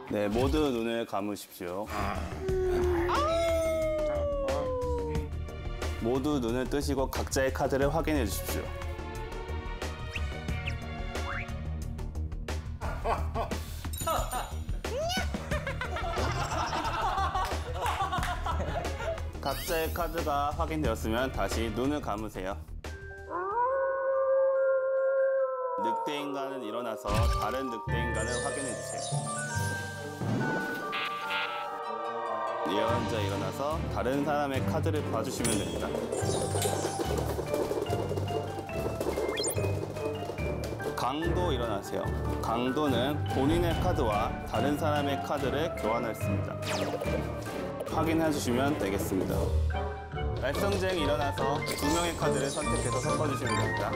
네, 모두 눈을 감으십시오. 모두 눈을 뜨시고 각자의 카드를 확인해 주십시오. 각자의 카드가 확인되었으면 다시 눈을 감으세요. 늑대 인간은 일어나서 다른 늑대 인간을 확인해 주세요. 예언자 일어나서 다른 사람의 카드를 봐주시면 됩니다. 강도 일어나세요. 강도는 본인의 카드와 다른 사람의 카드를 교환했습니다. 확인해 주시면 되겠습니다. 말썽쟁이 일어나서 2명의 카드를 선택해서 섞어주시면 됩니다.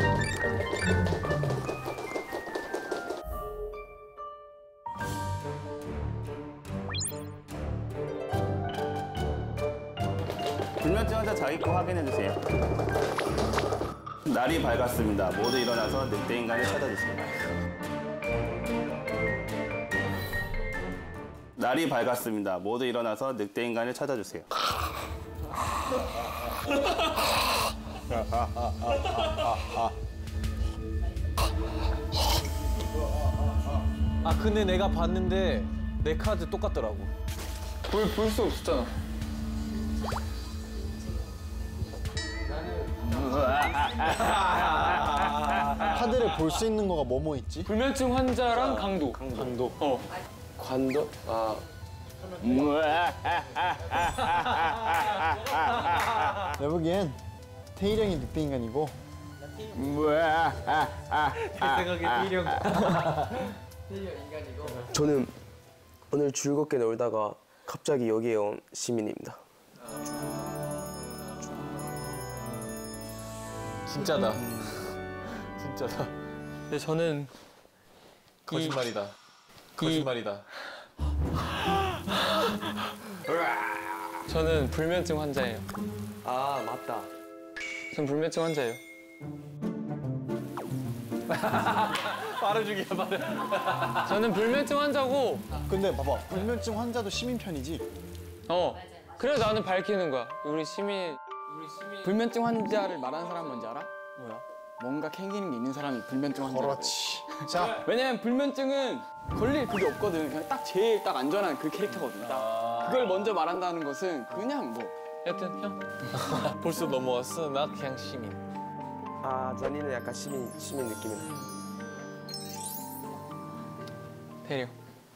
불면증 환자 자기 거 확인해 주세요. 날이 밝았습니다. 모두 일어나서 늑대 인간을 찾아주세요. 날이 밝았습니다. 모두 일어나서 늑대 인간을 찾아주세요. 아 근데 내가 봤는데 내 카드 똑같더라고. 볼 수 없었잖아. 카드를 볼 수 있는 거가 뭐뭐 있지? 불면증 환자랑 강도. 강도. 관도? 아. 내가 보기엔 태일이 형이 늑대 인간이고 저는 오늘 즐겁게 놀다가 갑자기 여기에 온 시민입니다. 진짜다. 진짜다. 근데 저는 거짓말이다. 거짓말이다. 저는 불면증 환자예요. 아 맞다. 전 불면증 환자예요. 말해주기야 말해. 저는 불면증 환자고. 근데 봐봐 불면증 환자도 시민 편이지? 그래 나는 밝히는 거야. 우리 시민. 불면증 환자를 말하는 사람 뭔지 알아? 뭐야? 뭔가 캥기는 게 있는 사람이 불면증 환자라고. 그렇지. 자 왜냐면 불면증은 걸릴 그게 없거든. 그냥 딱 제일 딱 안전한 그 캐릭터거든. 딱 그걸 먼저 말한다는 것은 그냥 뭐 여튼 형. 벌써 넘어왔어. 나 그냥 시민. 아 전이는 약간 시민 느낌이네. 대려.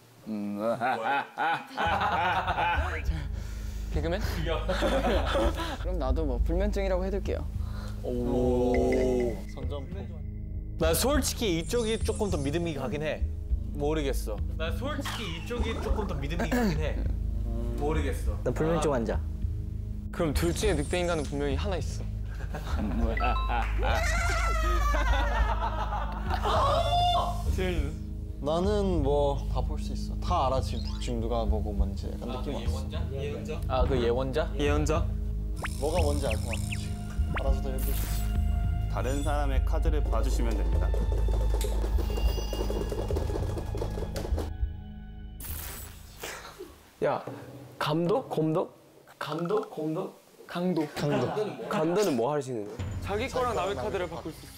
개그맨? 그럼 나도 뭐 불면증이라고 해둘게요. 오. 선점포. 나 솔직히 이쪽이 조금 더 믿음이 가긴 해. 모르겠어. 나 솔직히 이쪽이 조금 더 믿음이 가긴 해. 모르겠어. 나 불면증 환자. 그럼 둘 중에 늑대 인간은 분명히 하나 있어. 나는 뭐 다 볼 수 있어. 다 알아 지금 누가 뭐고 뭔지 약간 느낌 왔어. 예언자? 아 그 예원자? 예언자? 뭐가 뭔지 알 것 같아 지금. 알아서들 해보시지. 다른 사람의 카드를 봐주시면 됩니다. 야 감도? 검도? 감도? 검도? 강도. 감도는 뭐 할 수 있는 거야? 자기 거랑 남의 카드를 바꿀 수 있어.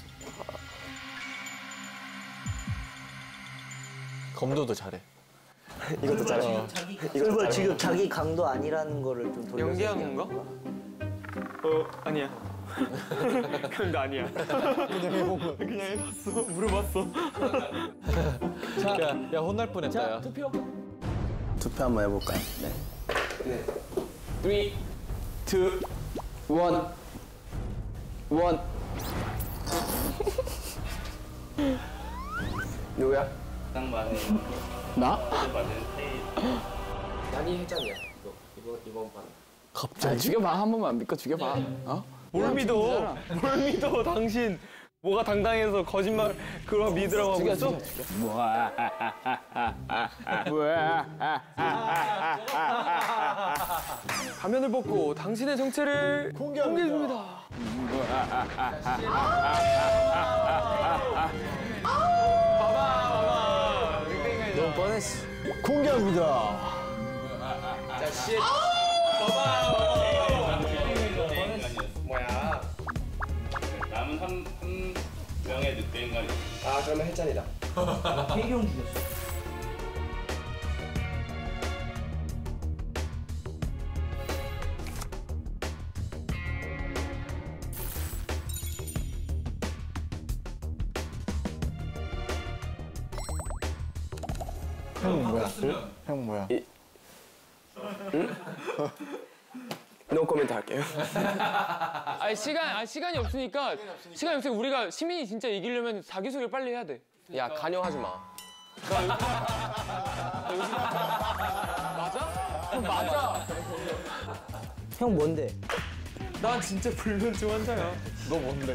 검도도 잘해. 이것도 잘해. 그리고 지금 자기 강도 아니라는 거를 좀 돌려서 연기하는 건가? 아니야. 그런 거 아니야. 그냥 해보고. 그냥 해봤어. 물어봤어. 야 혼날 뻔했다. 야. 투표 한번 해볼까요? 네. 3, 2, 1. 누구야? 딱 맞네. 나? 난이 해장이야. 이번 판. 아, 죽여봐. 한 번만 믿고 죽여봐. 어? 뭘 믿어? 뭘 믿어? 당신 뭐가 당당해서 거짓말 그거 믿으라고 하고 있어? 가면을 벗고 당신의 정체를 공개해줍니다. 봐봐. 너 이건 뻔했어. 공개합니다. 남은 한 명의 늑대 인간이. 아 그러면 혜찬이다. 태경 죽였어. 형 뭐야? 형 뭐야? 노 코멘트 할게요. 시간이 없으니까 우리가 시민이 진짜 이기려면 자기소개 빨리 해야 돼. 야 간여하지 마. 맞아? 형 뭔데? 난 진짜 불면증 환자야. 너 뭔데?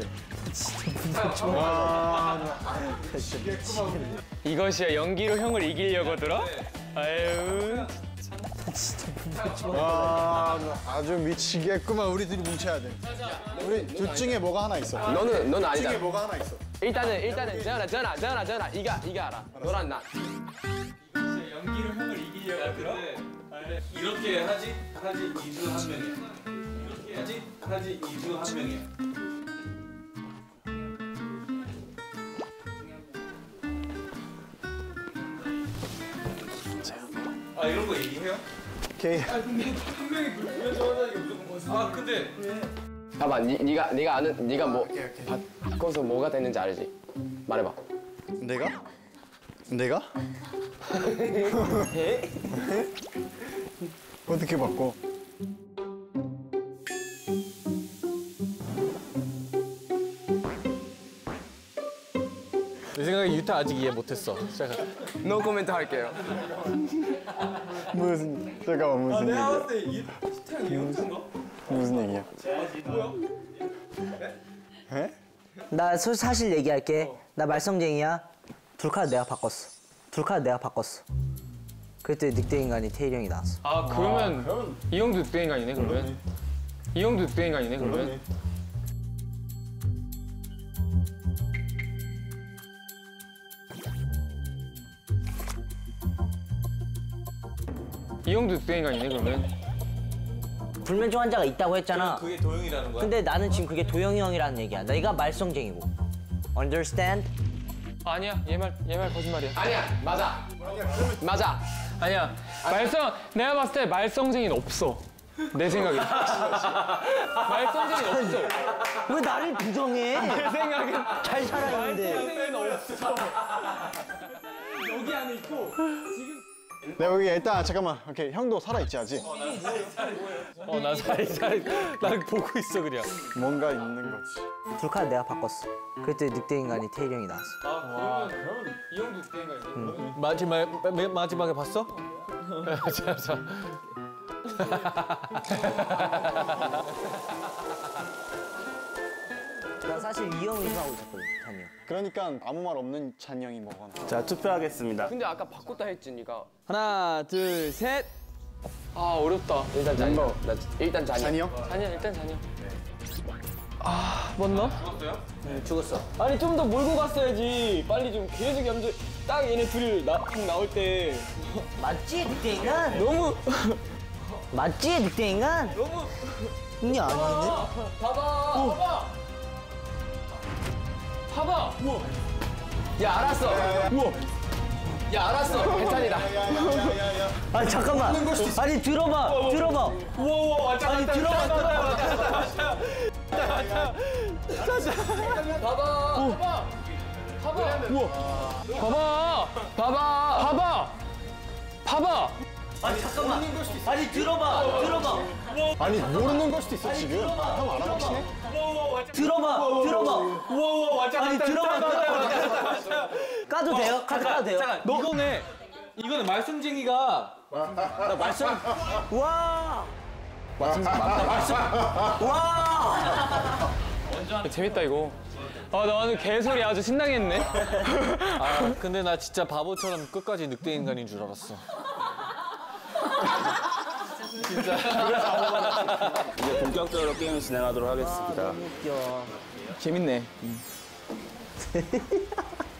이것이야 연기로 형을 이기려고 들어? 아유. 와, 아주 미치겠구만. 우리 둘이 뭉쳐야 돼. 우리 둘 중에 뭐가 하나 있어. 너는 아니잖아. 중에 뭐가 하나 있어. 일단은 전화 이가 알아. 너랑 나. 연기로 형을 이기려고 들어? 이렇게 하지 이주 한 명이야. 이렇게 하지 이주 한 명이야. 아 이런 거 얘기해요? 오케이. 아 근데 봐봐, 네가 아는 네가 뭐 바꿔서 뭐가 됐는지 알지? 말해봐. 내가? 내가? 어떻게 바꿔? 내 생각에 유타 아직 이해 못했어. 시작할게. 노 코멘트 할게요. 무슨 잠깐만 무슨 얘기야? 봤을 때 유타형이 형인가? 무슨 얘기야? 에? 나 사실 얘기할게. 나 말썽쟁이야. 둘 카드 내가 바꿨어. 그랬더니 늑대 인간이 태일 형이 나왔어. 아 그러면 이 형도 늑대 인간이네 그러면. 이 형도 늑대 인간이네 그러면. 이 형도 늑대 인간이네 그러면. 불면증 환자가 있다고 했잖아. 그게 도영이라는 거야? 근데 나는 지금 그게 도영이 형이라는 얘기야. 내가 말썽쟁이고. Understand? 아니야 얘 말 거짓말이야. 아니야, 맞아. 아니야 내가 봤을 때 말썽쟁이는 없어. 내 생각에. 말썽쟁이는 없어. 왜 나를 부정해? 내 생각엔 잘 살아있는데. 말썽쟁이는 없어. 여기 안에 있고. 내가 여기 일단 잠깐만. 오케이, 형도 살아있지 아직? 나 살살 난 보고 있어 그냥. 뭔가 있는 거지. 둘 카드 내가 바꿨어. 그랬더니 늑대 인간이 태일 형이 나왔어. 아 그러면 이 형도 늑대 인간이네. 마지막에 봤어? 자. 나 사실 이 형 의심하고 있었거든, 찬이 형. 그러니까 아무 말 없는 찬영이 뭐가 나. 자 투표하겠습니다. 근데 아까 바꿨다 했지, 네가. 하나, 둘, 셋. 아 어렵다. 일단 잔이. 일단 잔이. 찬이 형? 잔이야 일단 잔이야. 아 맞나? 죽었어. 아니 좀 더 몰고 갔어야지. 빨리 좀 계속 염주. 딱 얘네 둘이 나올 때 맞지, 늑대 인간? 너무 맞지, 늑대 인간? 너무. 이게 아니네? 봐봐. 야, 알았어. 우와. 야, 알았어. 괜찮이다. 아니, 잠깐만. 아니, 들어봐. 우와 왔다 아니, 들어봐. 봐봐. 아니, 잠깐만. 아니, 들어봐. 아니 모르는 걸 수도 있어 지금. 형 알아맞히네? 들어봐. 우와 왔다 아니, 들어봐. 까도 돼요? 카드 까도 돼요? 이거네 말썽쟁이가 와! 재밌다 이거. 아 나는 개소리 아주 신나게 했네. 아 근데 나 진짜 바보처럼 끝까지 늑대 인간인 줄 알았어. 이제 본격적으로 게임을 진행하도록 하겠습니다. 웃겨. 재밌네.